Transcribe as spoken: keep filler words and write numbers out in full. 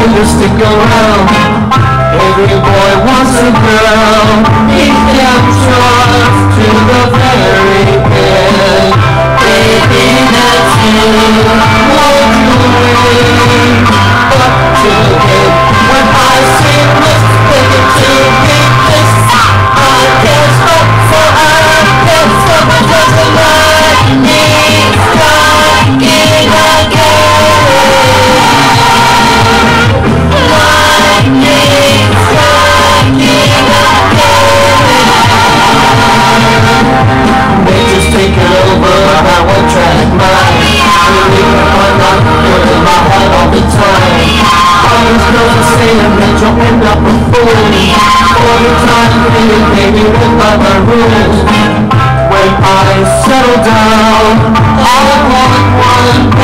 to stick around. Every boy wants a girl. Keep them trust to the very end. Baby, that's you. Won't you wait? But today, when I see this baby to be this, I can't stop for I can't stop just the lightning striking again. Lightning striking again. Nature's taking over my one track mind. Believe I'm not good in my head all the time. All these girls are saying that you'll end up a fool. All the time feeling baby live by my rules. When I settle down, I want one